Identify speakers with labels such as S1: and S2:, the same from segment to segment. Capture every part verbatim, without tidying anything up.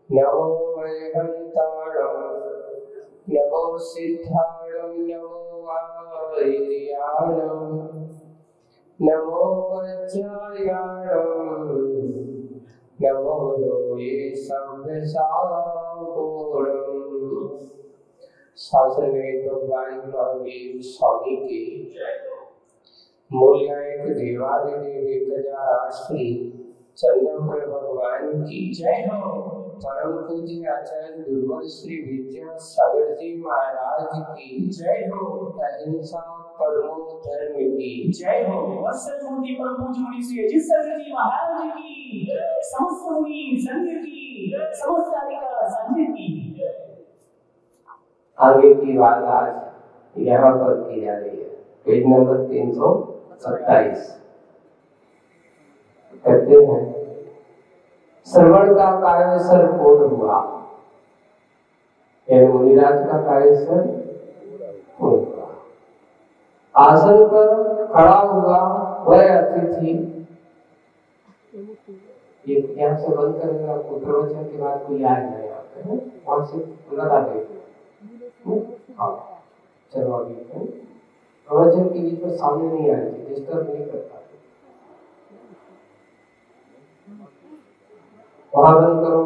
S1: नमो वैहंताणं नमो सिद्धाणं नमो वार्याणं नमो वज्रायाणं नमो लोये सव्यसागोणं। शासन में भगवान महावीर स्वामी के मूल्यायक देवादिदेव एक हजार आठ श्री चंद्रपुर भगवान की जय हो। परम पूज्य आचार्य गुरुवर श्री विद्या सागर जी महाराज की जय हो। अहिंसा परमो धर्म की जय हो। वत्सल मूर्ति परम पूज्य मुनि श्री अजित सागर जी महाराज की, समस्त मुनि संघ की, समस्त आदिका संघ की। आगे की बात आज यहाँ पर की जा रही है। पेज नंबर तीन सौ सत्ताईस कहते हैं, श्रवण का कायसर पूर्ण हुआ। मुनिराज का कायसर पूर्ण हुआ। आसन पर खड़ा हुआ वह अतिथि। ये यहाँ से बंद करेगा, आपको प्रवचन के बाद कोई याद नहीं आता है, और से लगा देगा। हाँ चलो अभी प्रवचन के बीच में सामने नहीं आए, डिस्टर्ब नहीं करता। वहां बंद करो।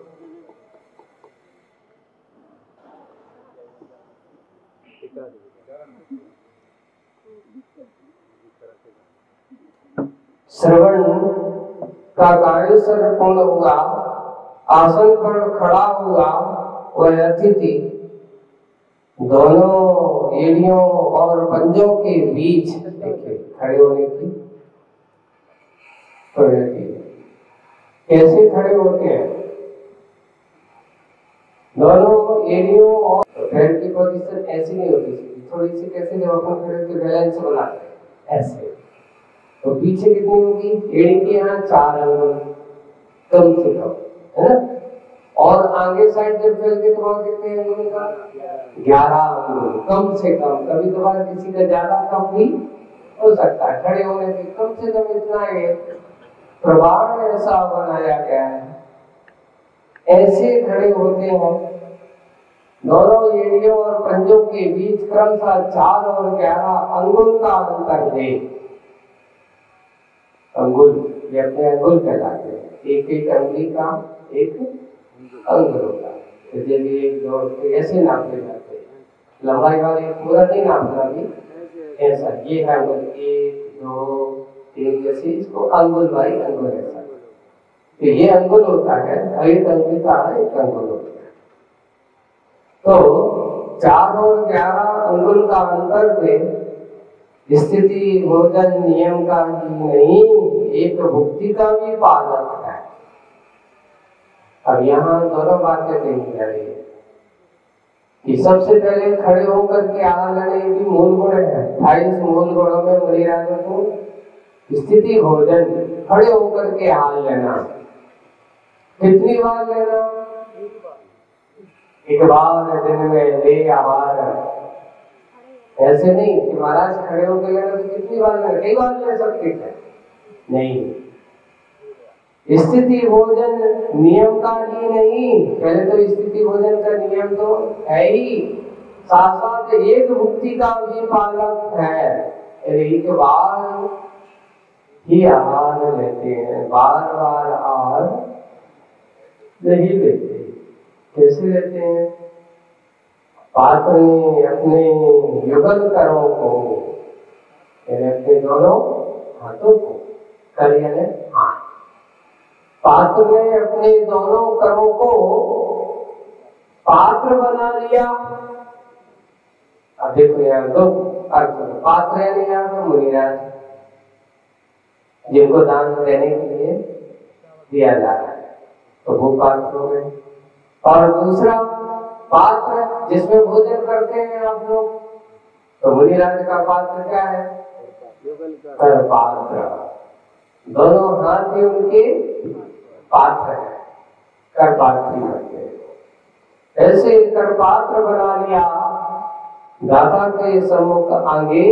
S1: श्रवण का कायसर पूर्ण हुआ। आसन पर खड़ा हुआ वह अतिथि दोनों एड़ियों और पंजों के बीच देखिए खड़े होने की प्रवृत्ति। कैसे खड़े होते हैं? दोनों एड़ियों और पैर की पोजीशन ऐसी नहीं होती, थोड़ी सी कैसे जब अपन खड़े होकर बैलेंस बनाते हैं ऐसे। तो पीछे कितनी होगी? एड़ी के यहाँ चार अंगुल कम से कम, है ना? और आगे साइड जब फैलते तो वहां कितने अंगुल का? ग्यारह अंगुल कम से कम। कभी कभार किसी का ज्यादा कम भी हो सकता है। खड़े होने के कम से कम इतना है, प्रभाव ऐसा बनाया गया है। ऐसे खड़े होते हैं। दोनों एड़ियों और पंजों के बीच क्रमशः चार और ग्यारह अंगुल का अंतर है। अंगुल ये अपने अंगुल कहलाते हैं। एक एक अंगुली का एक अंगुल होता है। जैसे एक दो ऐसे नापे जाते हैं। लंबाई वाले पूरा नहीं नापना भी ऐसा। ये है अंगुल, एक दो तीन, जैसे इसको अंगुल बाई अंगुल ऐसा। तो ये अंगुल होता है, एक अंगुली का एक अंगुल होता है। तो चार और ग्यारह अंगुल का अंतर में स्थिति भोजन नियम का ही नहीं, एक भुक्ति का भी पालन है। अब यहाँ दोनों बातें देखी जा रही है कि सबसे पहले खड़े होकर के आहार लेने की मूल गुण है। अट्ठाईस मूल गुणों में मुनिराजों को स्थिति भोजन खड़े होकर के आहार लेना। कितनी बार लेना? एक बार दिन में ले आहार। ऐसे नहीं कि महाराज खड़े होकर लेना तो कितनी बार लेना? कई बार ले सकते हैं। नहीं, स्थिति भोजन नियम का ही नहीं, पहले तो स्थिति भोजन का नियम तो है ही, साथ साथ एक भुक्ति का भी पालक है। एक बार ही आहार लेते हैं, बार बार आहार नहीं लेते। कैसे लेते हैं? पात्र ने अपने युगल करों को, अपने दोनों हाथों को, कर यानी हाथ, पात्र ने अपने दोनों करों को पात्र बना लिया। अब देखो यहाँ दो अर्थ, पात्र यानी यहाँ तो मुनिराज जिनको दान देने के लिए दिया जा रहा है, तो वो पात्र हो गए। और दूसरा पात्र जिसमें भोजन करते हैं आप लोग, तो मुनिराज का पात्र क्या है? कर पात्र। दोनों हाथ ही उनके पात्र है, कर पात्र बनते। ऐसे कर पात्र बना लिया, दाता के सम्मुख आगे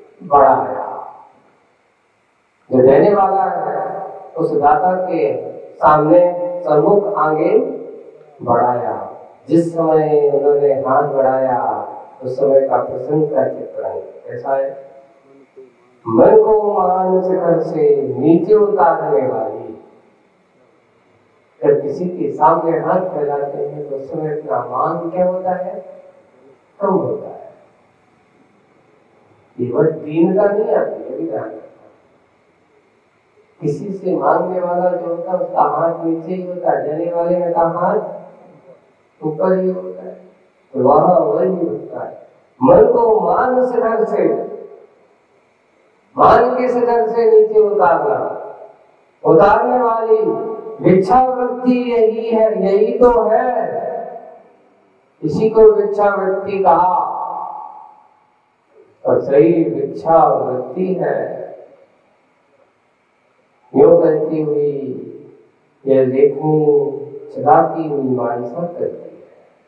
S1: बढ़ाया। जो देने वाला है उस दाता के सामने सम्मुख आगे बढ़ाया। जिस समय उन्होंने हाथ बढ़ाया उस समय का प्रसंग का चित्रण ऐसा है। मन को मान शिखर से नीचे उतारने वाली, जब किसी के सामने हाथ फैलाते हैं तो उस समय अपना मान क्या होता है, कम होता है। ये वह दीनता नहीं आती है, भी ध्यान रखना। किसी से मांगने वाला जो होता है उसका हाथ नीचे ही होता है, देने वाले में का हाथ ऊपर ही होता है। तो वहां वही होता है। मन को मान शिखर से, मान के शिखर से नीचे उतारना, उतारने वाली भिक्षावृत्ति यही है, यही तो है। इसी को भिक्षावृत्ति कहा और सही भिक्षावृत्ति है। यूं कहती हुई यह लेखनी सदा की मीमांसा करती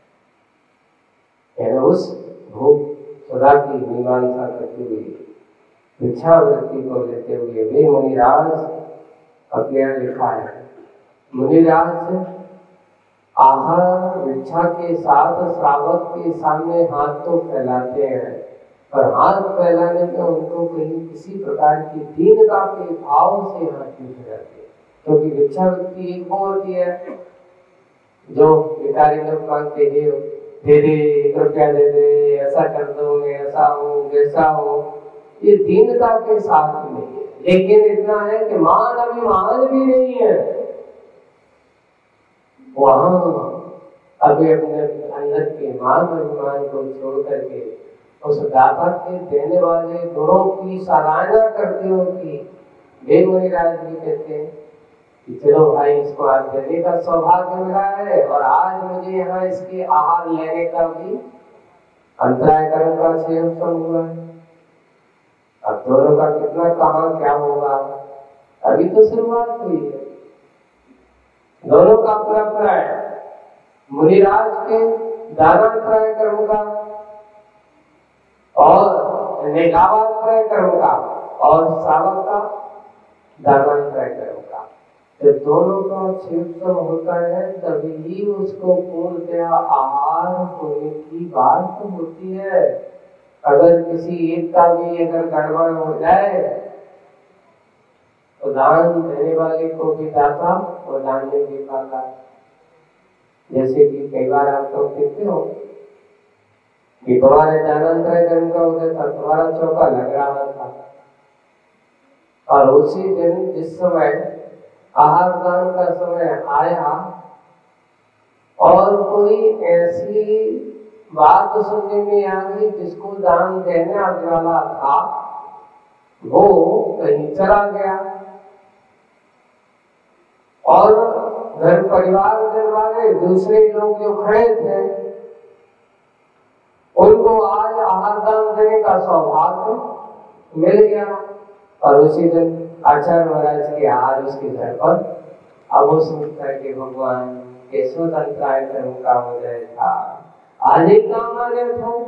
S1: है, यानी उस भूख सदा की मीमांसा करती हुई भिक्षावृत्ति को लेते हुए वे मुनिराज अपने यहाँ लिखा है। मुनिराज आहार भिक्षा के साथ श्रावक के सामने हाथ तो फैलाते हैं, पर हाथ फैलाने में उनको कहीं किसी प्रकार की दीनता के भाव से हाथ नहीं फैलाते, क्योंकि भिक्षावृत्ति एक वो होती है जो भिखारी लोग मांगते हैं, दे दे, कृपया दे दे, ऐसा कर दो, मैं ऐसा हूँ वैसा हूँ, ये दीनता के साथ नहीं है। लेकिन इतना है कि मान अभिमान भी नहीं है, वहां अभी अपने अंदर के मान अभिमान को छोड़ करके उस दाता के देने वाले गुणों की सराहना करते हो कि वे मुनिराज भी कहते हैं कि चलो भाई इसको आज देने का सौभाग्य मिला है और आज मुझे यहाँ इसके आहार लेने का भी अंतराय कर्म का क्षयम हुआ है। अब दोनों का कितना कहाँ क्या होगा, अभी तो शुरुआत हुई है। दोनों का अपना अपना है। मुनिराज के दानांतराय कर्म का और निलावांतराय कर्म का और श्रावक का दानांतराय कर्म का, जब दोनों का क्षेत्र होता है तभी उसको पूर्णतया आहार होने की बात होती है। अगर किसी एक का भी अगर गड़बड़ हो जाए तो दान देने वाले को भी दाता और दान नहीं दे पाता। जैसे कि कई बार आप लोग देखते हो कि तुम्हारे दानांतराय कर्म का उदय था, तुम्हारा चौका लग रहा था और उसी दिन जिस समय आहार दान का समय आया और कोई ऐसी बात सुनने में आ गई जिसको दान देने वाला था वो कहीं चला गया और घर परिवार वाले दूसरे लोग जो खड़े थे उनको आज आहार दान देने का सौभाग्य मिल गया और उसी दिन आचार्य महाराज के आहार उसके घर पर। अब वो सोचता है कि भगवान केशव अंतराय कर्म का हो जाए था, आज एक काम आ गए थे,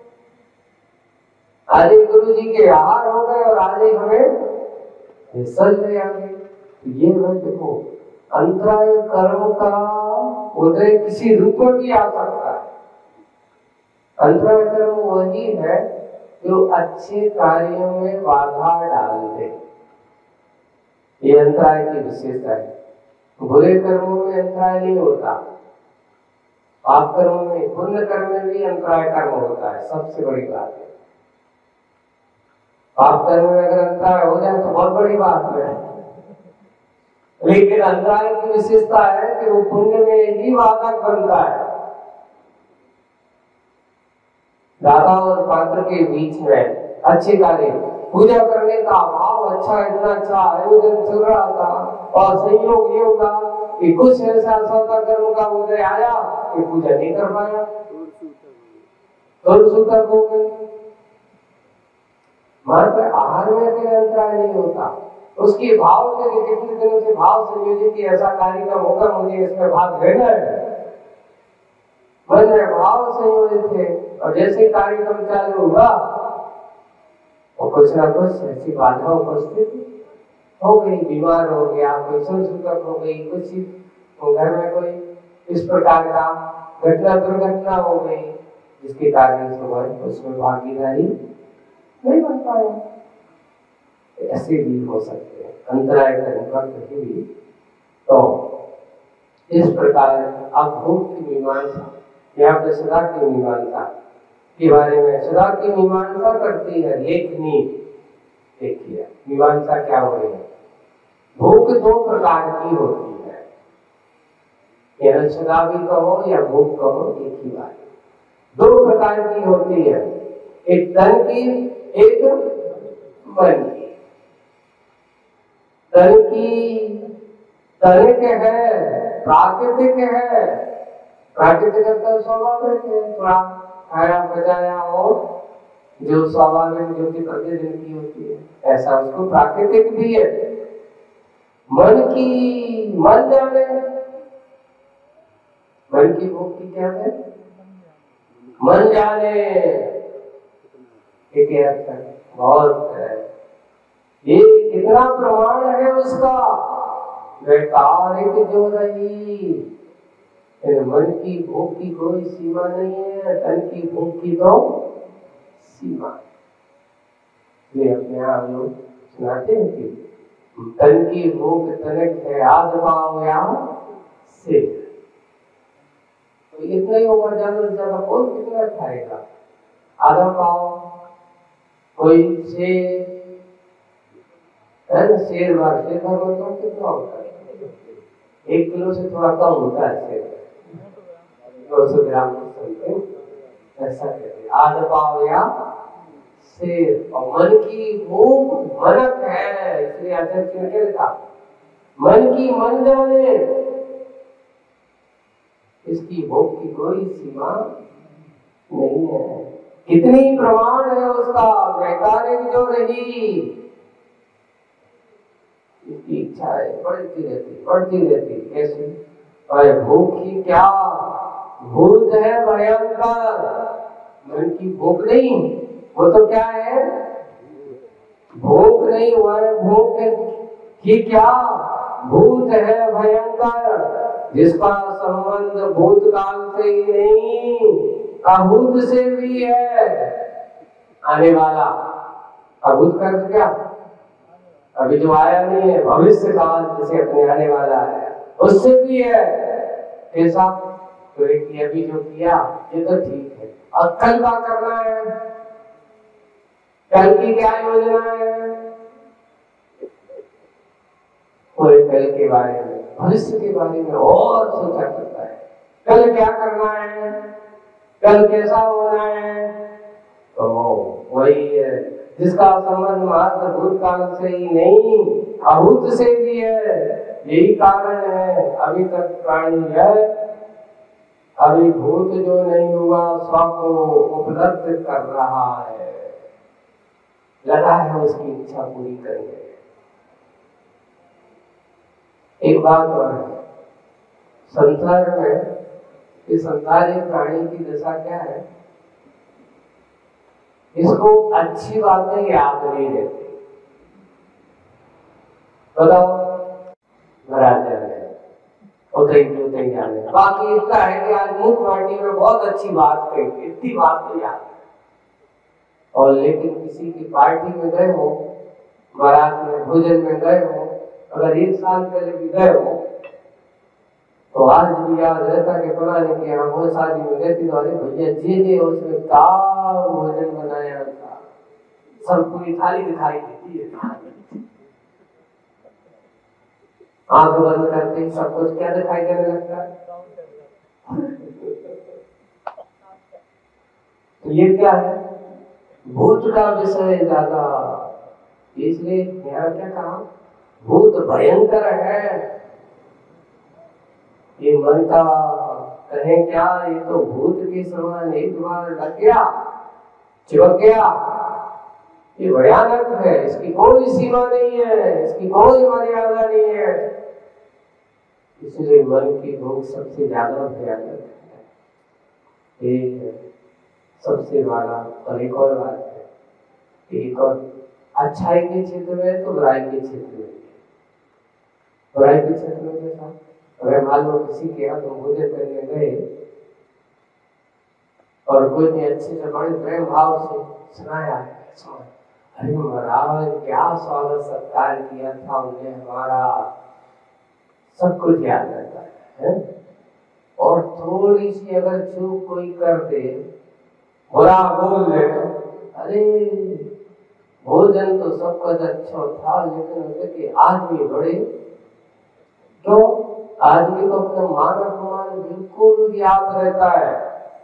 S1: आज गुरु जी के आहार हो गए और आज हमें सज में आ गए। ये देखो अंतराय कर्म का उदय किसी रूप में भी आ सकता है। अंतराय कर्म वही है जो अच्छे कार्यों में बाधा डाल दे, ये अंतराय की विशेषता है। बुरे कर्मों में अंतराय नहीं होता, पाप कर्मों में, पुण्य कर्म में भी अंतराय कर्म होता है, सबसे बड़ी बात है। पाप कर्म में अगर अंतराय हो जाए तो बहुत बड़ी बात है, लेकिन अंतराय की विशेषता है कि वो पुण्य में ही बाधक बनता है। दाता और पात्र के बीच में अच्छे कार्य, पूजा करने का भाव अच्छा, इतना अच्छा आयोजन चल रहा था और संयोग ये होगा कि कुछ ऐसा सौदा कर्म का उदय आया कि पूजा नहीं कर पाया, तो सूतक हो गए। मात्र आहार में कोई अंतराय नहीं होता, उसके भाव से कितने दिनों से भाव संयोजित कि ऐसा कार्यक्रम होकर मुझे इसमें भाग लेना है, मन में भाव संयोजित थे और जैसे कार्यक्रम चालू हुआ और कुछ ना कुछ ऐसी बाधा उपस्थित हो गई, बीमार हो गया, कोई संसूचक हो गई, कुछ घर में कोई इस प्रकार का घटना दुर्घटना हो गई जिसके कारण से वह उसमें भागीदारी नहीं बन पाया। ऐसे भी हो सकते हैं अंतराय कर्म भी। तो इस प्रकार अब भूख की मीमांसा, यहाँ पे सदा की मीमांसा के बारे में, सदा की मीमांसा करती है लेखनी। देखिए मीमांसा क्या हो रही है। भूख दो प्रकार की होती है, या सदा भी कहो या भूख कहो, एक ही बात। दो प्रकार की होती है, एक तन की, एक मन की। तन की तनिक है, प्राकृतिक है। प्राकृतिक तो स्वाभाविक है, थोड़ा खाया बचाया और जो स्वाभाविक जो कि प्रतिदिन की होती है, ऐसा उसको प्राकृतिक भी है। मन की, मन जाने, मन की भूख की क्या है, मन जाने एक अर्थ है, बहुत है। ये कितना प्रमाण है उसका, वैकारिक जो रही। मन की भूख की कोई सीमा नहीं है, तन की भूख की तो सीमा। ये अपने आप लोग सुनाते हैं कि तन की भूख तनिक है, आध पाव या से। तो इतना ही होगा, ज्यादा से ज्यादा कोई कितना खाएगा, आधा पाव। कोई शेर है ना, शेर भर, शेर भर मतलब कितना होता है, एक किलो से थोड़ा कम होता है शेर, दो सौ ग्राम ऐसा कहते हैं, आधा पाव या शेर। और मन की भूख मनक है, इसलिए आचार्य ने क्या लिखा, मन की मन जाने, इसकी भूख की कोई सीमा नहीं है। कितनी प्रमाण है उसका, वैकारिक जो रही, इसकी इच्छाएं बढ़ती रहती बढ़ती रहती। कैसे, अरे भूख ही क्या, भूत है भयंकर। मन की भूख नहीं, वो तो क्या है, भूख नहीं, वह भूख ही क्या, भूत है भयंकर, जिसका संबंध भूतकाल से ही नहीं, अभूत से भी है। आने वाला, अभूत का क्या, अभी जो आया नहीं है, भविष्य काल जिसे अपने आने वाला है, उससे भी है। कैसा, तो एक अभी जो किया ये तो ठीक है, और कल क्या करना है, कल की क्या योजना है, कोई कल के बारे में, भविष्य के बारे में और सोचा करता है, कल क्या करना है, कल कैसा होना है। तो वही है जिसका संबंध मात्र भूतकाल से ही नहीं, अभूत से भी है। यही कारण है अभी तक प्राणी है, अभी भूत जो नहीं हुआ स्व को उपलब्ध कर रहा है, लगा है उसकी इच्छा पूरी करने। एक बात और है, संसार में इस संसारी प्राणी की दशा क्या है, इसको अच्छी बातें याद नहीं रहती। बताओ, महाराज जाने उतई उतई जाने, बाकी इतना है कि आज मुख माटी में बहुत अच्छी बात कही, इतनी बात तो याद है। और लेकिन किसी की पार्टी में गए हो, बारात में भोजन में गए हो, अगर एक साल पहले भी गए हो, तो आज भी याद रहता कि पुराने के यहाँ बहुत शादी में गए थे, तो अरे भैया जी जी उसमें क्या भोजन बनाया था, सब पूरी थाली दिखाई देती है। आंख बंद करते ही सब कुछ क्या दिखाई देने लगता है। तो ये क्या है, भूत का विषय ज्यादा, इसलिए यहाँ क्या कहा, भूत भयंकर है। ये मन का कहें क्या, ये तो भूत के समान एक बार लग गया, चिपक गया, ये भयानक है, इसकी कोई सीमा नहीं है, इसकी कोई मर्यादा नहीं है। इसलिए मन की भूख सबसे ज्यादा भयानक है। एक सबसे बड़ा, और एक और बात है, एक और अच्छाई के क्षेत्र में तो बुराई के क्षेत्र में, बुराई के क्षेत्र में जैसा अगर मान लो किसी के यहाँ तुम भोजन करने गए और कोई ने अच्छे से बड़े प्रेम भाव से सुनाया, अरे महाराज क्या स्वागत सत्कार किया था उन्हें, हमारा सब कुछ याद रहता है, है? और थोड़ी सी अगर चूक कोई कर दे, बुरा बोल दे, अरे भोजन तो सब कुछ अच्छा था लेकिन उनके आदमी बड़े, क्यों? आदमी को अपना मान अपमान बिल्कुल याद रहता है,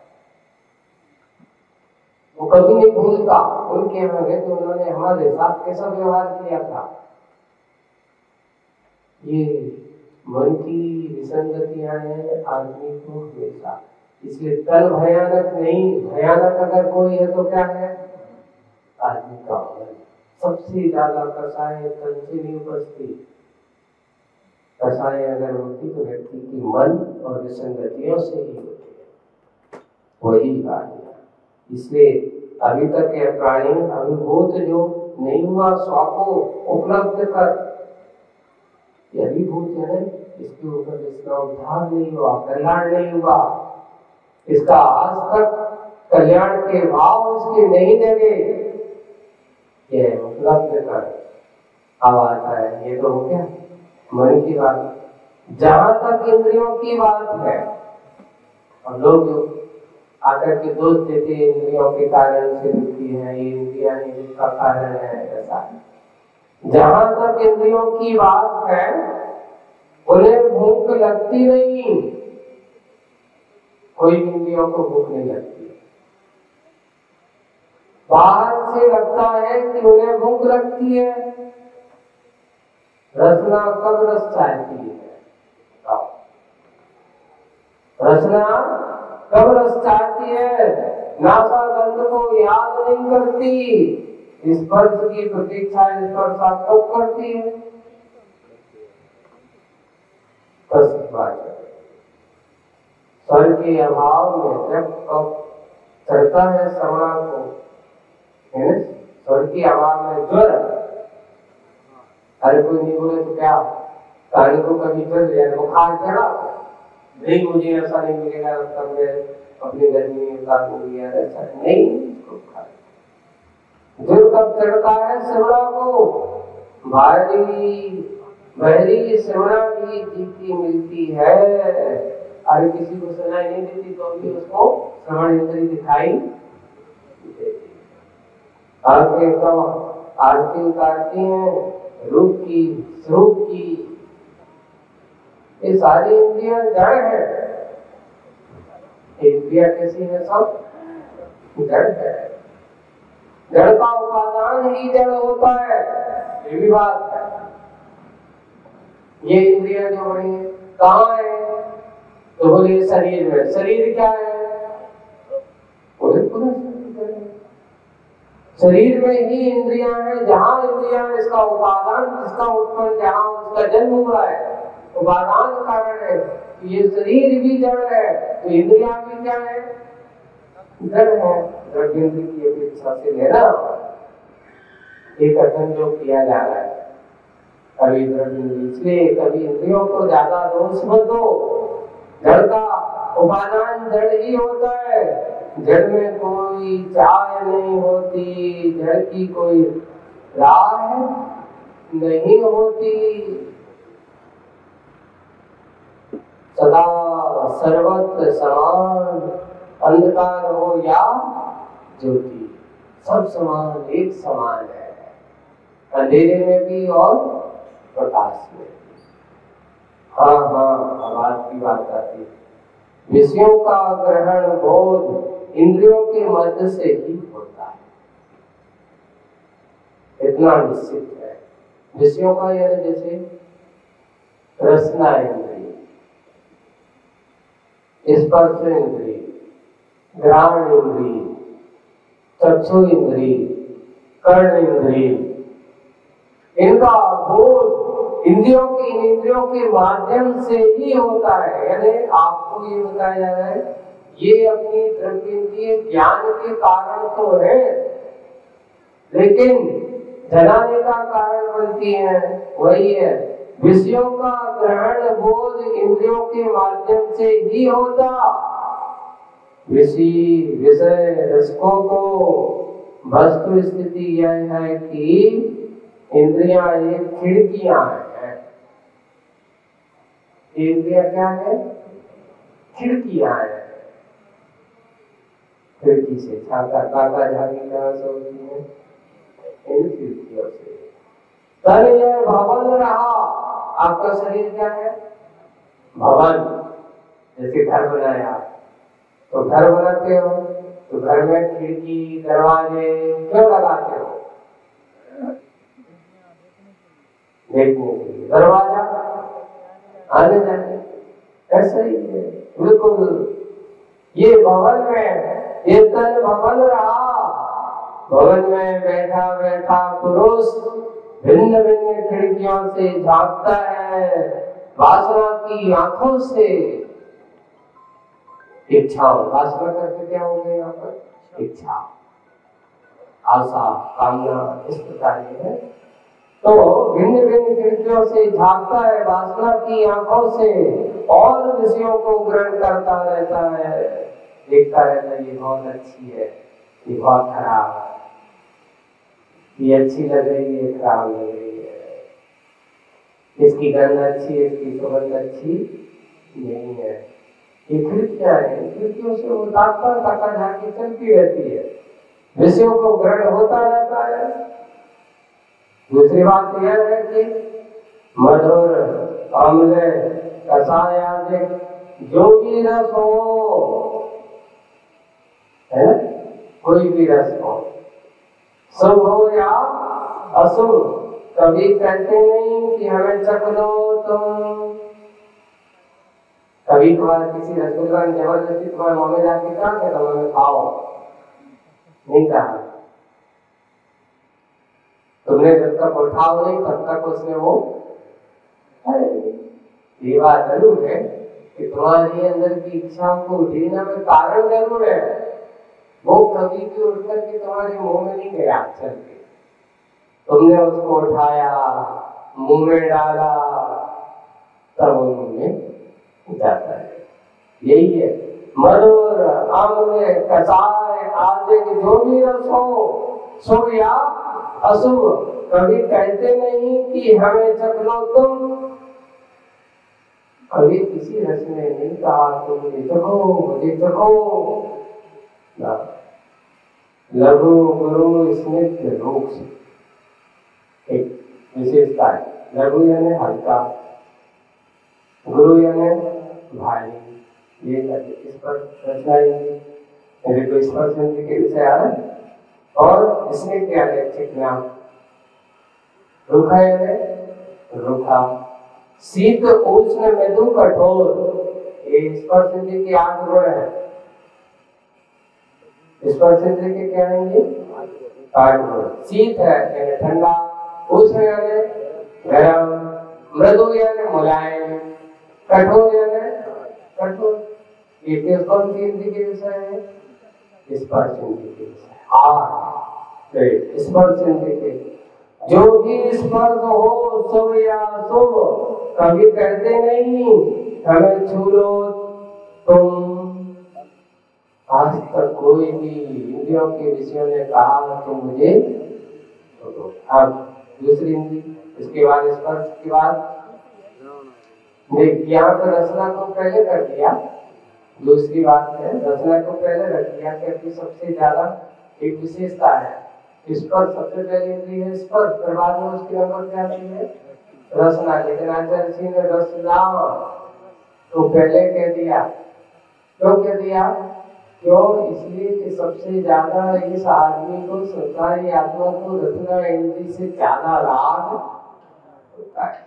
S1: वो कभी नहीं भूलता। उनके यहाँ गए तो उन्होंने हमारे साथ कैसा व्यवहार किया था। ये मन की विसंगतियां हैं आदमी को हमेशा, इसलिए तन भयानक नहीं, भयानक अगर कोई है तो क्या है? आदमी का मन। सबसे ज्यादा कसाय तन से नहीं उपजती, कसाय अगर होती तो व्यक्ति की मन और विसंगतियों से ही होती है, वही बात है। इसलिए अभी तक के प्राणी अभिभूत जो नहीं हुआ स्वाको उपलब्ध कर, ये अभिभूत है, इसके ऊपर इसका उद्धार नहीं हुआ, कल्याण नहीं हुआ, इसका आज तक कल्याण के भाव इसके नहीं जगे, ये उपलब्ध कर अब आता है। ये तो हो गया मन की बात। जहां तक इंद्रियों की बात है, और लोग आकर के दोष देते इंद्रियों के कारण से दुखी है, ये इंद्रिया इसका कारण है, ऐसा है। जहां तक इंद्रियों की बात है, उन्हें भूख लगती नहीं, कोई इंद्रियों को भूख नहीं लगती। बाहर से लगता है कि उन्हें भूख लगती है। रसना कब रस चाहती है? रसना कब रस चाहती है? नासा गंध को याद नहीं करती, स्पर्श की प्रतीक्षा स्पर्शा कब करती है? स्वर के अभाव में जब कब चढ़ता है श्रवणा को, है ना? स्वर के अभाव में ज्वर, अरे कोई नहीं बोले तो क्या, कान को कभी ज्वर या बुखार चढ़ा, नहीं मुझे ऐसा नहीं मिलेगा, तब मैं अपनी गर्मी में लागू गया, ऐसा नहीं। ज्वर कब चढ़ता है श्रवणा को? भारी बहरी श्रवणा भी जीती मिलती है, अरे किसी को सुनाई नहीं देती तो भी उसको श्रवण इंद्रिय दिखाई देती। आंखें कब आरती उतारती हैं रूप की, स्वरूप की, ये सारी इंद्रियां जड़ है। इंद्रिया कैसी है? सब जड़ है। जड़ का उपादान ही जड़ होता है, ये भी बात है। ये इंद्रियां जो बड़ी है कहाँ है? तो बोले शरीर में। शरीर क्या है? बोले पूरा शरीर है। शरीर में ही इंद्रियां हैं, जहां इंद्रियां इसका उपादान, जिसका उत्पन्न, जहां उसका जन्म हुआ है, उपादान कारण है। ये शरीर भी जड़ है तो इंद्रियां भी क्या है? जड़ है। जड़ इंद्रिय की अपेक्षा से लेना एक कथन जो किया जा रहा है, कभी जड़ इंद्रिय, इसलिए कभी इंद्रियों को ज्यादा दोष मत दो। जड़ का उपादान जड़ ही होता है, जड़ में कोई चाय नहीं होती, जड़ की कोई राह नहीं होती, सदा सर्वत्र समान, अंधकार हो या ज्योति, सब समान, एक समान है, अंधेरे में भी और प्रकाश में। हाँ हाँ, बात की बात आती है। विषयों का ग्रहण बोध इंद्रियों के मध्य से ही होता है, इतना निश्चित है। विषयों का यह जैसे रसना इंद्रिय, स्पर्श इंद्रिय, घ्राण इंद्रिय, चक्षु इंद्रिय, कर्ण इंद्रिय, इनका बोध इंद्रियों की इन इंद्रियों के माध्यम से ही होता है। यानी आपको ये बताया जा रहा है, ये अपनी द्रव्येंद्रिय ज्ञान के कारण तो है, लेकिन जलाने का कारण बनती है वही है विषयों का ग्रहण बोध इंद्रियों के माध्यम से ही होता। विषय विषय रसकों को वस्तु स्थिति यह है कि इंद्रियां एक खिड़कियां हैं। इंद्रियां क्या है? खिड़कियां हैं। खिड़की से झांका काका झांकी कहां से होती है? इन खिड़कियों से। तन यह भवन रहा। आपका शरीर क्या है? भवन। जैसे घर बनाया तो घर बनाते हो तो घर में खिड़की दरवाजे क्यों लगाते हो? देखने के लिए। दरवाजा आने जाने। ऐसा ही है बिल्कुल। ये भवन में ये तन भवन रहा। भवन में बैठा बैठा पुरुष भिन्न भिन्न खिड़कियों से झांकता है, वासना की आंखों से। इच्छा, वासना करके क्या हो गया यहाँ पर? इच्छा, आशा, कामना, इस प्रकार है। तो भिन्न भिन्न खिड़कियों से झांकता है वासना की आंखों से और विषयों को ग्रहण करता रहता है, देखता रहता है। ये बहुत अच्छी है, ये बहुत खराब है, ये अच्छी लग रही है, खराब लग रही है, इसकी गंध अच्छी है, इसकी सुगंध अच्छी नहीं है। ये खिड़कियां हैं, खिड़कियों से वो ताकता ताका झांकी चलती रहती है, विषयों को ग्रहण होता रहता है। दूसरी बात यह है कि मधुर, अम्ल, कषाय आदि जो भी रस हो, है ना, कोई भी रस हो, शुभ हो या अशुभ, कभी कहते नहीं कि हमें चख लो तुम। कभी कभार किसी रसगुल्ला ने जबरदस्ती तुम्हारे मुंह में जाके कहा कि तुम हमें खाओ, नहीं कहा। तुमने जब तक उठाओ नहीं तब तक उसने वो, ये बात जरूर है कि तुम्हारी अंदर की इच्छाओं को उठेना में कारण जरूर है। वो कभी भी उठ करके तुम्हारे मुंह में नहीं गया चल के, तुमने उसको उठाया, मुंह में डाला, तब वो मुंह में जाता है। यही है मधुर, अम्ल, कषाय आदि जो भी रस हो, शुभ या अशुभ, कभी कहते नहीं कि हमें चख लो तुम। कभी किसी रस ने नहीं कहा तुम मुझे चखो, मुझे चखो। लघु गुरु स्मित रूप एक विशेषता है। लघु यानी हल्का, गुरु यानी भारी। ये इस पर रचना मेरे को स्पर्श के विषय आ रहा है। और इसमें क्या है? चिकना, रूखा यानी रूखा, शीत, उष्ण, मृदु, कठोर। ये स्पर्श इंद्रिय के आठ गुण है। स्पर्श इंद्रिय के क्या है? ये आठ गुण। शीत है यानी ठंडा, उष्ण यानी गरम, मृदु यानी मुलायम, कठोर यानी कठोर। ये कौन सी इंद्रिय के विषय है? स्पर्श इंद्रिय के विषय। आठ स्पर्श इंद्रिय के, जो भी स्पर्श हो, शुभ या अशुभ, कभी कहते नहीं हमें छू लो तुम। आज तक कोई भी इंद्रियों के विषयों ने कहा तो मुझे तो अब दूसरी इंद्री, इसके बाद स्पर्श के बाद देख, यहाँ पर रचना को पहले कर दिया। दूसरी बात है रचना को पहले रख दिया क्योंकि सबसे ज्यादा एक विशेषता है। स्पर्श सबसे पहले इंद्री है स्पर्श, फिर बाद में उसके नंबर क्या आती है? रचना। लेकिन आचार्य जी ने रचना तो पहले कह दिया। क्यों कह दिया? क्यों? इसलिए कि सबसे ज्यादा इस आदमी को, संसारी आत्मा को रचना इंद्री से ज्यादा लाभ होता है।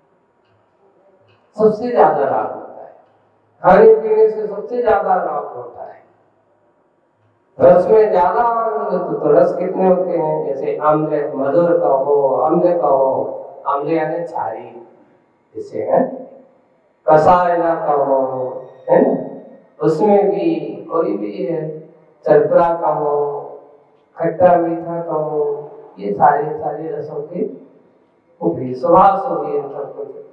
S1: सबसे ज्यादा लाभ होता है, खाने पीने से सबसे ज्यादा लाभ होता है। रस में ज्यादा आनंद तो, तो रस कितने होते हैं? जैसे अम्ल, मधुर कहो, अम्ल कहो, अम्ल यानी छारी, जिसे है कषाय ना कहो, है ना, उसमें भी कोई भी है, चरपरा कहो, खट्टा मीठा कहो, ये सारे सारे रसों के उपरी स्वभाव से सब कुछ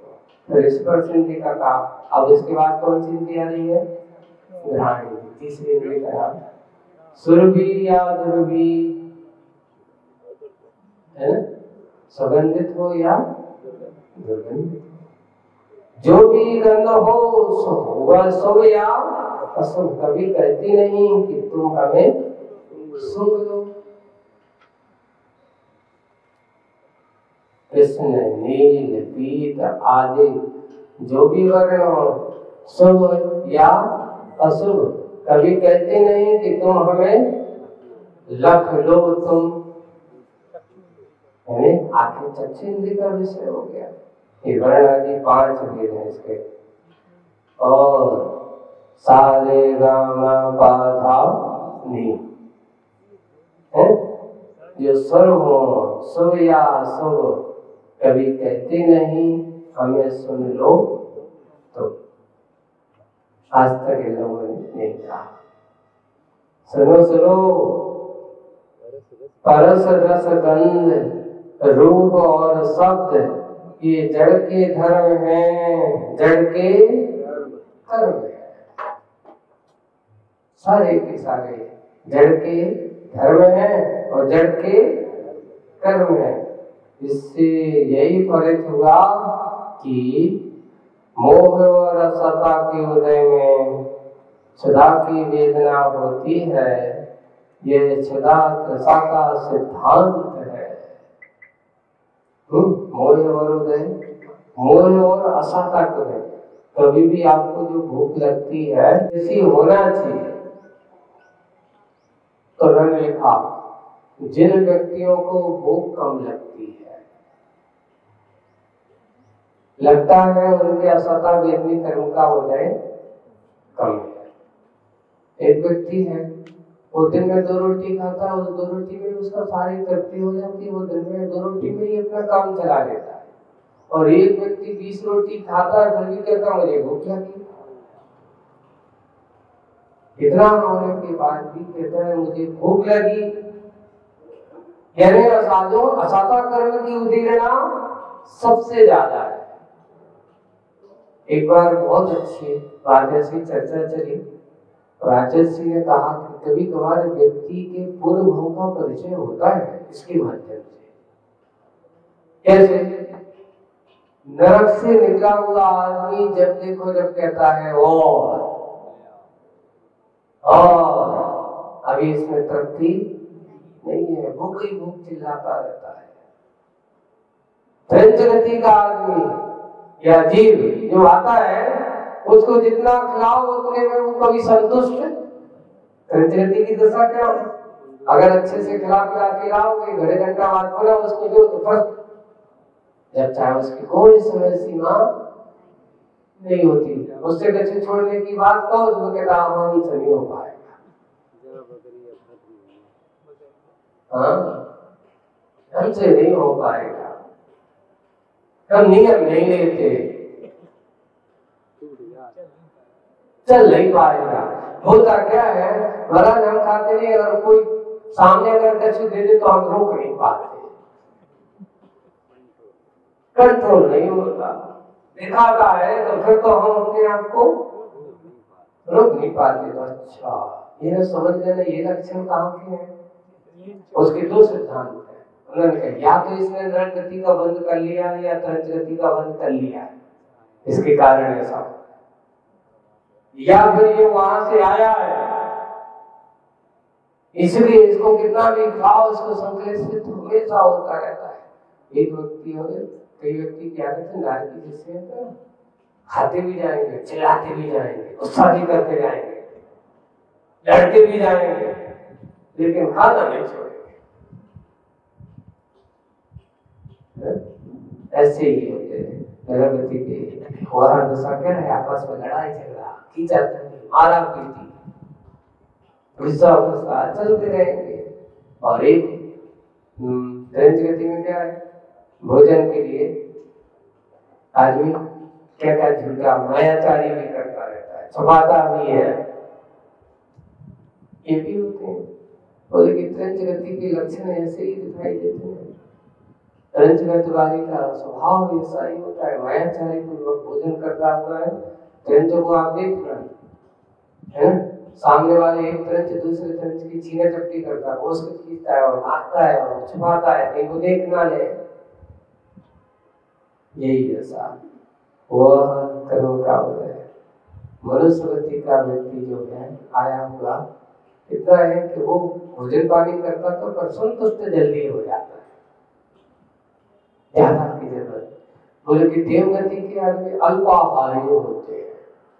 S1: फिर स्पर्श इंद्रिय का काम। अब इसके बाद कौन सी इंद्रिय आ रही है? घ्राण इंद्रिय, तीसरी इंद्रिय का नाम सुरभि या दुर्भि, है ना? सुगंधित हो या दुर्गंधित, जो भी गंध हो वह शुभ या अशुभ। कभी कहती नहीं कि तुम हमें सुन लो। कृष्ण नील पीत आदि जो भी वर्ण हो, शुभ या अशुभ, कभी कहते नहीं कि तुम हमें लख लो तुम। यानी आखिर चक्षु इंद्रिय का विषय हो गया। ये वर्ण आदि पांच भेद हैं इसके। और सारे गामा पाधा नी है, जो स्वर हो शुभ या अशुभ, कभी कहते नहीं हमें सुन लो। तो आज तक इन लोगों ने नहीं कहा सुनो सुनो। परस रस गंध रूप और शब्द ये जड़ के धर्म हैं, जड़ के कर्म है। सारे के सारे जड़ के धर्म हैं और जड़ के कर्म है। इससे यही फलित हुआ कि मोह और असता के उदय में क्षुधा की वेदना होती है। यह क्षुधा तृषा का सिद्धांत है। मोह और उदय, मोह और असता के उदय। कभी भी आपको जो भूख लगती है ऐसी होना चाहिए। तो उन्होंने लिखा जिन व्यक्तियों को भूख कम लगती है, लगता है उनके असता वेदनी कर्म का उदय कम है। एक व्यक्ति है, वो दिन में दो रोटी खाता है, उस दो रोटी में उसका सारी तृप्ति हो जाती है, वो दिन में दो रोटी में ही अपना काम चला लेता है। और एक व्यक्ति बीस रोटी खाता है, फिर भी कहता मुझे भूख लगी। इतना होने के बाद भी कहता है मुझे भूख लगी। यानी असाधो असाता कर्म की उदीर्णा सबसे ज्यादा है। एक बार बहुत अच्छी राजर्षि चर्चा चली। राजर्षि ने कहा कि कभी कभार व्यक्ति के पूर्व भाव का परिचय होता है इसके माध्यम से। कैसे? नरक से निकला हुआ आदमी जब देखो जब कहता है और और अभी इसमें तृप्ति नहीं है, भूख ही भूख चिल्लाता रहता है। पंचगति का आदमी या जीव जो आता है उसको जितना खिलाओ उतने में वो कभी संतुष्ट। पंचगति की दशा क्या है? अगर अच्छे से खिला पिला के लाओगे, घड़े घंटा बाद खोला उसको दो तो फर्स्ट, जब चाहे उसकी कोई समय सीमा नहीं होती। उससे बच्चे छोड़ने की बात कहो तो वो कहता हमसे नहीं हो पाएगा। हाँ, हमसे नहीं हो पाएगा, हम नियम नहीं लेते, चल नहीं पाएगा। होता क्या है, महाराज हम खाते नहीं, अगर कोई सामने अगर कछु दे दे तो हम रोक नहीं पाते, कंट्रोल नहीं होता। दिखाता है तो फिर तो हम अपने आप को रोक नहीं पाते। तो अच्छा ये ना समझ लेना ये लक्षण कहाँ के हैं। उसके दो सिद्धांत है। उन्होंने कहा या तो इसने नर गति का बंद कर लिया है या त्रंच गति का बंद कर लिया है, इसके कारण ऐसा, या फिर ये वहां से आया है इसलिए इसको कितना भी खाओ इसको संक्लेशित हमेशा होता रहता है। एक व्यक्ति हो गए, कई व्यक्ति की आदत है नार की जिससे तो खाते भी जाएंगे, चिल्लाते भी जाएंगे, गुस्सा भी करते जाएंगे, लड़ते भी जाएंगे, लेकिन खाना नहीं छोड़ेंगे। ऐसे ही होते हैं नरगति के। वहां दशा क्या है, आपस में लड़ाई झगड़ा खींचा मारा पीटी गुस्सा गुस्सा चलते रहेंगे। और एक गति में क्या है, भोजन के लिए आदमी क्या क्या झूठा मायाचारी भी करता रहता है, छुपाता भी है, ये भी होते हैं। और लेकिन गति के लक्षण ऐसे ही दिखाई देते हैं। त्रंचगत वाली का स्वभाव ऐसा ही होता है, मायाचारी पूर्वक भोजन करता हुआ है। त्रंचों को आप देख रहे है ना, सामने वाले एक त्रंच दूसरे त्रंच की छीना चपटी करता है, वो उसको खींचता है और भागता है और छुपाता है कहीं वो देख ना ले। यही जैसा वह कर्म का उदय मनुष्य गति का व्यक्ति जो है आया हुआ इतना है कि वो भोजन पानी करता तो पर संतुष्ट जल्दी हो जाता है, ज्यादा की जरूरत। बोले कि देवगति के आदमी अल्पाहारी होते हैं,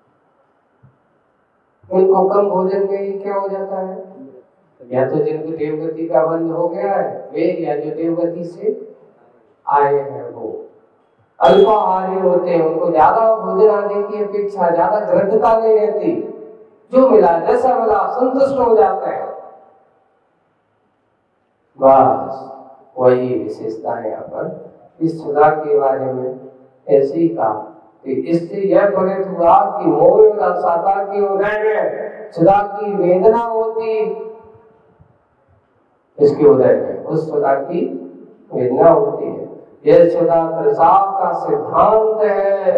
S1: उनको कम भोजन में ही क्या हो जाता है, या तो जिनको देवगति का बंध हो गया है वे, या जो देवगति से आए हैं वो अल्पाहारी होते हैं। उनको ज्यादा भोजन आने की अपेक्षा ज्यादा दृढ़ता नहीं रहती, जो मिला जैसा मिला संतुष्ट हो जाते हैं। बस वही विशेषता है यहाँ पर। इस सुधा के बारे में ऐसे ही कहा कि इससे यह फलित हुआ कि मोह और असाता के उदय में सुधा की वेदना होती, इसके उदय में उस सुधा की वेदना होती है। यह सुधा प्रसाद का सिद्धांत है,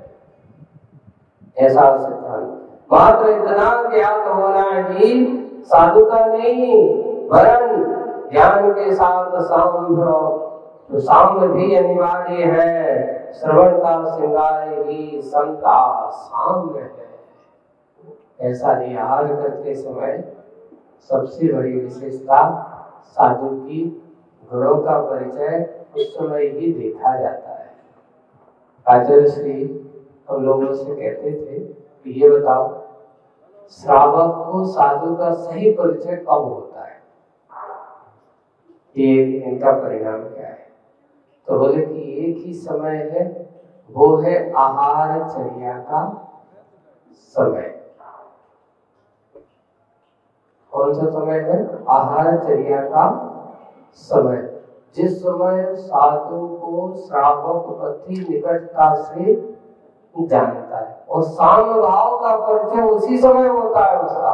S1: ऐसा सिद्धांत। मात्र इतना ज्ञात होना ही साधुता नहीं, वरन ज्ञान के साथ साम्य साम्य भी अनिवार्य है। श्रवण का श्रृंगार ही समता साम्य है। ऐसा निहार करते समय सबसे बड़ी विशेषता साधु की गुणों का परिचय उस समय ही देखा जाता है। आचार्य श्री हम लोगों से कहते थे कि ये बताओ श्रावक को साधु का सही परिचय कब होता है, ये इनका परिणाम क्या है? तो बोले कि एक ही समय है, वो है आहार चर्या का समय। कौन सा समय है? आहार चर्या का समय। जिस समय साधु को श्रावक पति निकटता से जानता है और साम्य भाव का परिचय उसी समय होता है उसका।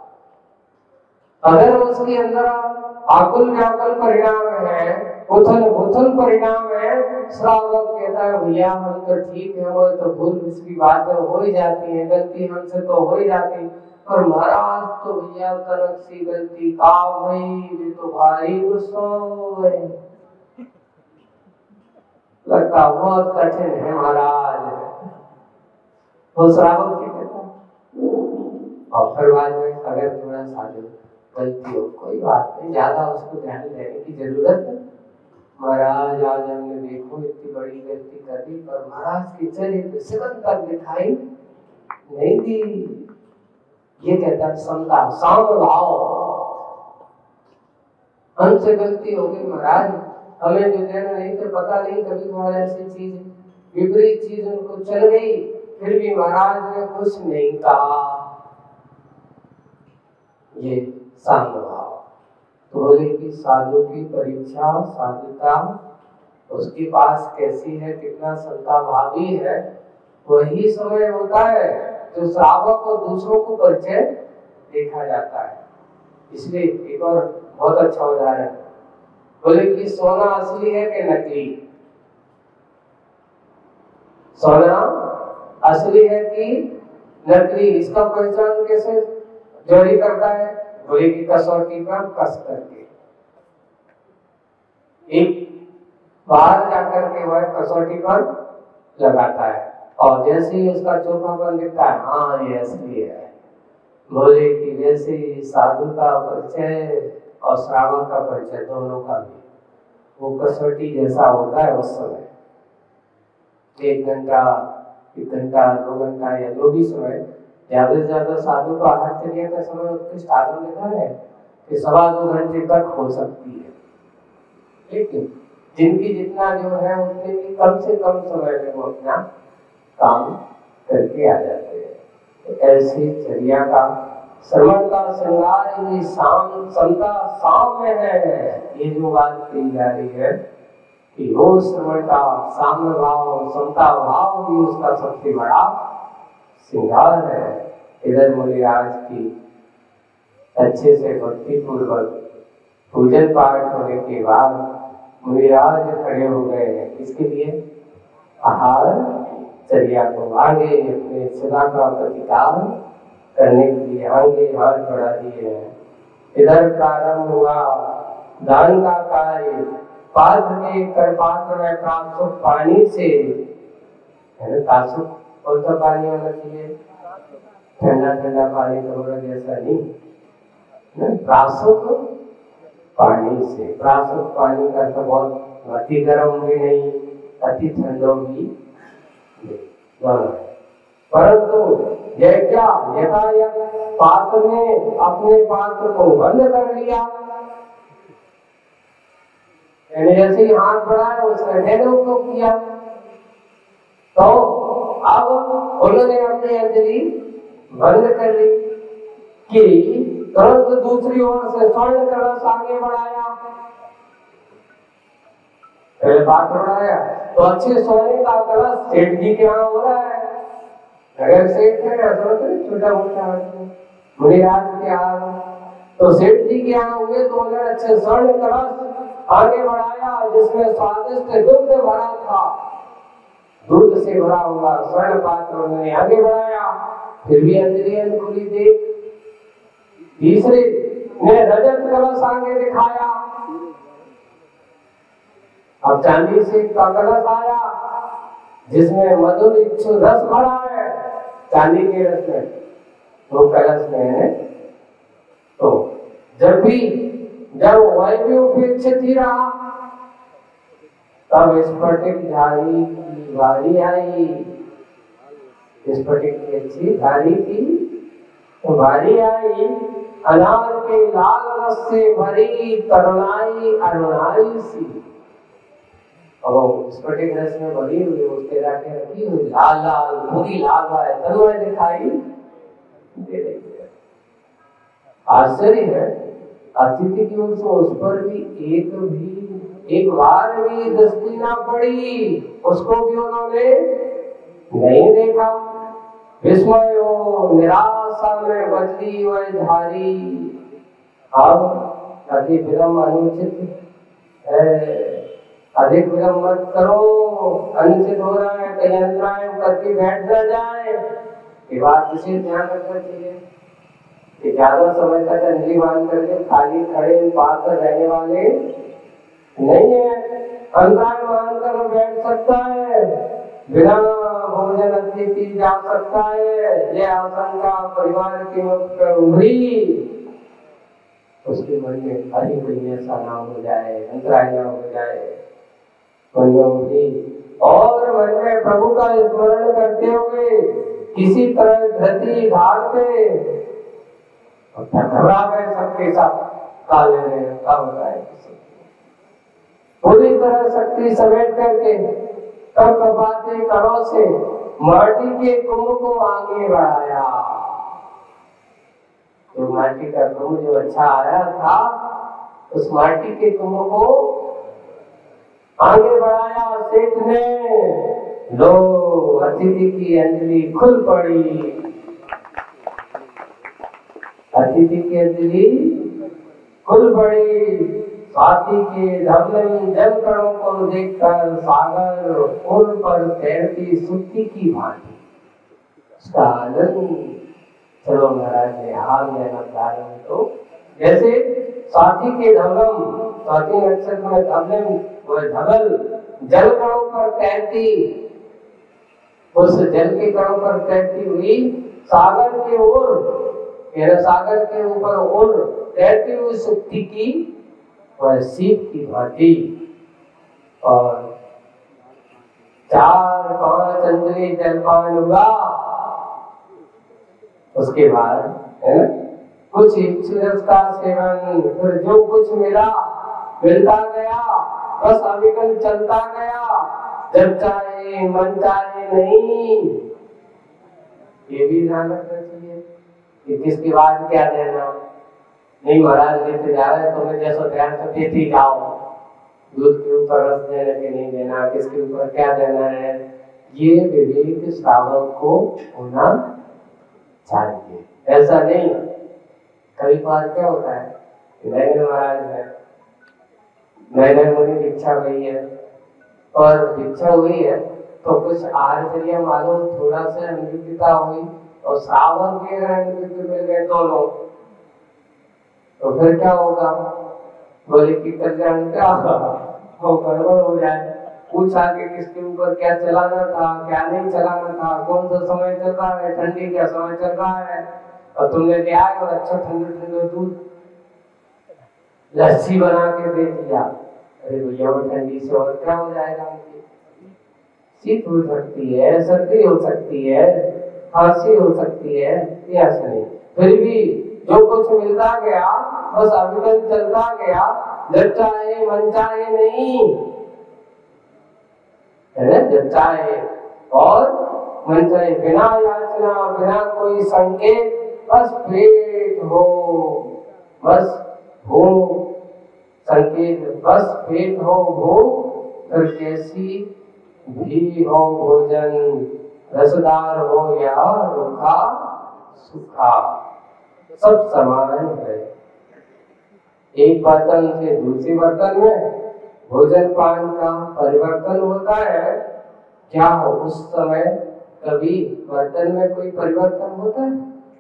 S1: अगर उसके अंदर आकुल व्याकुल परिणाम है, उथल पुथल परिणाम है, श्रावक कहता है भैया हम तो ठीक है, वो तो भूल उसकी बात हो ही जाती है, गलती हमसे तो हो ही जाती, और महाराज तो भैया तनक सी गलती का भाई ये तो भारी गुस्सा हो गए, लगता बहुत कठिन है महाराज, वो श्रावक के कहता। और फिर बाद में अगर थोड़ा साधु गलती हो, कोई बात नहीं, ज्यादा उसको ध्यान देने की जरूरत है। महाराज आज हमने देखो इतनी बड़ी गलती कर दी, पर महाराज की चरित्र सिवन तक दिखाई नहीं दी। ये कहता है समता साम्य भाव। हमसे गलती हो गई महाराज, हमें जो देना नहीं तो पता नहीं, कभी कभार ऐसी चीज विपरीत चीज उनको चल गई, फिर भी महाराज ने कुछ नहीं कहा, ये साम्य भाव। तो बोले कि साधु की परीक्षा साधुता उसके पास कैसी है, कितना संता भावी है, वही समय होता है जो श्रावक और दूसरों को परिचय देखा जाता है। इसलिए एक और बहुत अच्छा उदाहरण, बोले कि सोना असली है कि नकली? सोना असली है कि नकली, इसका पहचान कैसे जोड़ी करता है? बोले कि कसौटी पर कस करके, एक बाहर जाकर के वह कसौटी पर लगाता है और जैसे ही उसका चोखापन दिखता है, हाँ ये असली है। बोले कि वैसे ही साधु का परिचय और श्रावक का परिचय दोनों का भी वो कसौटी जैसा होता है। उस समय एक घंटा एक घंटा दो घंटा या जो भी समय, ज्यादा से ज्यादा साधु का आहार चर्या का समय उत्कृष्ट आदम लिखा है कि सवा दो घंटे तक हो सकती है, लेकिन जिनकी जितना जो है उतने भी कम से कम समय में वो अपना काम करके आ जाते हैं। तो ऐसी चर्या का श्रवण का श्रृंगार ही साम समता साम्य है। ये जो बात कही जा रही है कि वो श्रवण का साम्य भाव समता भाव ही उसका सबसे बड़ा श्रृंगार है। इधर मुनिराज की अच्छे से भक्ति पूर्वक पूजन पाठ होने के बाद मुनिराज खड़े हो गए। इसके लिए आहार चर्या को आगे अपने सदा का प्रतिकार करने के लिए आगे हाथ बढ़ा दिए हैं। इधर प्रारंभ हुआ दान का कार्य। पात्र के कर पात्र में प्राप्त पानी से, तासुक कौन सा पानी होना चाहिए? ठंडा ठंडा पानी तो जैसा नहीं, प्रासुक पानी से। प्रासुक पानी का तो बहुत अति गर्म भी नहीं, अति ठंडा भी नहीं, परंतु यह क्या यथायथ पात्र ने अपने पात्र को बंद कर लिया। जैसे ही हाथ बढ़ाया उसने मैंने उसको किया, तो अब उन्होंने अपनी अंजलि बंद कर ली कि तुरंत दूसरी ओर से स्वर्ण कलश आगे बढ़ाया। पहले पात्र बढ़ाया तो अच्छे सोने का कलश सेठ जी के यहाँ हो रहा है। अगर सेठ है छोटा मोटा मुनिराज के यहाँ, तो सेठ जी के यहाँ हुए तो उन्होंने अच्छे स्वर्ण कलश आगे बढ़ाया जिसमें स्वादिष्ट दुग्ध भरा था। दूध से भरा हुआ स्वर्ण पात्र उन्होंने आगे बढ़ाया, फिर भी अंजलि अनुकूली देख। तीसरे ने रजत कलश आगे दिखाया। अब चांदी से का कलश आया जिसमें मधुर इच्छु रस भरा है, चांदी के रस में, वो कलश में है। तो जब भी जब वह भी उपेक्षित ही रहा, तब स्फटिक धारी की बारी आई। स्फटिक की अच्छी धारी की बारी आई। अनार के लाल रस से भरी तरुणाई अरुणाई सी, और स्फटिक रस में भरी हुई उसके जाके रखी हुई लाल लाल पूरी लाल लाल तरुणाई दिखाई दे रही है। आश्चर्य है, अतिथि की ओर से उस पर भी एक भी एक बार भी दृष्टि ना पड़ी, उसको भी उन्होंने नहीं देखा। विस्मय हो निराशा में बदली वह धारी। अब अति विलम्ब अनुचित है, अधिक विलम्ब मत करो, अनुचित हो रहा है, कहीं अंतराय करके बैठ न जाए। ये बात विशेष ध्यान रखना चाहिए कि ज्यादा समय तक अंजलि बांध करके खाली खड़े पास रहने वाले नहीं है। अंतराय मानकर बैठ सकता है, बिना भोजन अतिथि जा सकता है। ये आशंका परिवार की मुख उभरी, उसके मन में कहीं कहीं ऐसा ना हो जाए, अंतराय ना हो जाए, मन में उभरी। और मन में प्रभु का स्मरण करते हुए किसी तरह धरती ढालते घबरा गए सबके सब काले में क्या होता है। पूरी तरह शक्ति समेट करके तब कपाते करों से माटी के कुंभ को आगे बढ़ाया। तो माटी का कुंभ जो अच्छा आया था, उस माटी के कुंभ को आगे बढ़ाया सेठ ने। लो अतिथि की अंजलि खुल पड़ी। अतिथि की अंजलि खुल पड़ी। स्वाति के धवल जल कणों को देखकर सागर पुल पर तैरती सुक्ति की भांति उसका आनंद। चलो महाराज ने हाल में प्रारंभ तो जैसे स्वाति के धवल, स्वाति नक्षत्र में धवल वह धवल जल कणों पर तैरती, उस जल के कणों पर तैरती हुई सागर के ओर, सागर के ऊपर ओर तैरती हुई सुक्ति की वह सीप की भांति। और चार पांच अंजलि जलपान हुआ। उसके बाद है ना कुछ इच्छुरस का सेवन, फिर जो कुछ मिला मिलता गया, बस अविकल चलता गया, जब चाहे मन चाहे नहीं। ये भी ध्यान रखना चाहिए कि किसके बाद क्या देना। नहीं महाराज देते जा रहे तो मैं जैसा ध्यान से देते ही जाओ, दूध के ऊपर रस देने के नहीं देना, किसके ऊपर क्या देना है, ये विवेक श्रावक को होना चाहिए। ऐसा नहीं, कभी बार क्या होता है, महाराज है नए नए मुनि दीक्षा हुई है और दीक्षा हुई है तो कुछ आहारचर्या मालूम थोड़ा सा अनियमितता हुई और श्रावण भी अगर अनियमित मिल गए दोनों तो फिर क्या होगा? बोले कि कल्याण क्या वो गड़बड़ हो जाए। पूछा कि किसके ऊपर क्या चलाना था क्या नहीं चलाना था, कौन सा समय चल रहा है, ठंडी का समय चल रहा है और तुमने लिया और अच्छा ठंडे ठंडे दूध लस्सी बना के दे दिया। अरे भैया वो ठंडी से और क्या हो जाएगा? शीत हो सकती है, सर्दी हो सकती है, खांसी हो सकती है, ऐसा नहीं। फिर भी जो कुछ मिलता गया बस अविकल चलता गया, जब चाहे मन चाहे नहीं है ना, जब चाहे और मन चाहे, बिना याचना बिना कोई संकेत, बस पेट हो, बस भूख संकेत, बस पेट हो भूख, फिर कैसी भी हो भोजन, रसदार हो या रूखा सूखा, सब समान है। एक बर्तन से दूसरे बर्तन में भोजन पान का परिवर्तन होता है, क्या हो उस समय कभी बर्तन में कोई परिवर्तन होता है?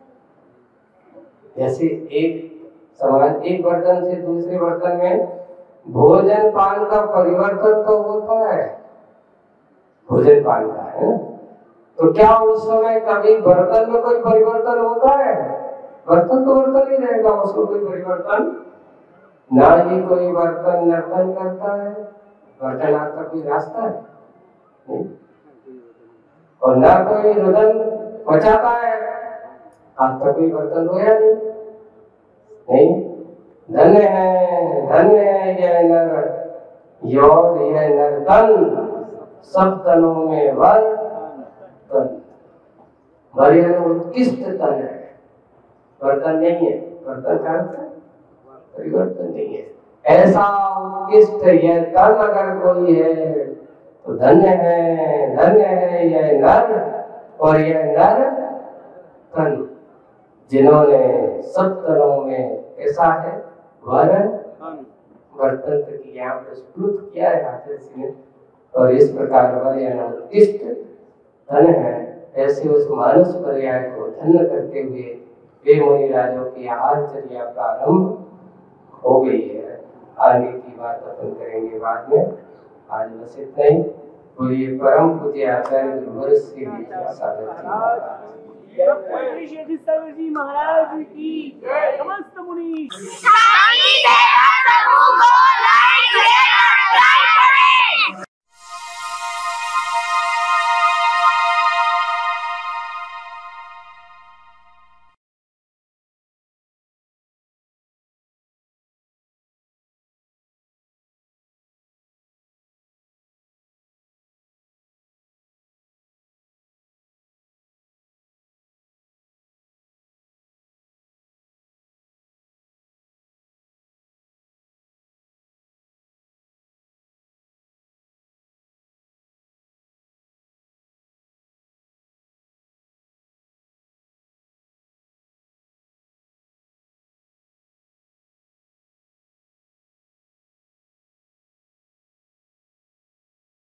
S1: जैसे एक समान एक बर्तन से दूसरे बर्तन में भोजन पान का परिवर्तन तो होता है, भोजन पान का है ना, तो क्या उस समय कभी बर्तन में कोई परिवर्तन होता है? बर्तन तो बर्तन ही रहेगा, उसमें कोई परिवर्तन ना ही कोई बर्तन नर्तन करता है, बर्तन आपका कोई रास्ता है नहीं, और ना कोई रुदन बचाता है, आपका कोई बर्तन रोया नहीं नहीं। धन्य है धन्य है यह नर योर यह नर्तन, सब तनों में वर तन, बड़े उत्कृष्ट तन है, बर्तन नहीं है, बर्तन का परिवर्तन नहीं है। ऐसा उत्कृष्ट यह तन अगर कोई है तो धन्य है धन्य है यह नर और यह नर तन, जिन्होंने सब तनों में ऐसा है वर बर्तन की यहाँ प्रस्तुत किया है हाथी ने, और इस प्रकार वर यानी उत्कृष्ट धन है। ऐसे उस मानस पर्याय को धन्य करते हुए वे मुनि राजों की आहारचर्या प्रारंभ हो गई है। आगे की बात अपन करेंगे बाद में, आज बस इतना ही। बोलिए परम पूज्य आचार्य गुरुवर श्री विद्या सागर जी महाराज की समस्त मुनि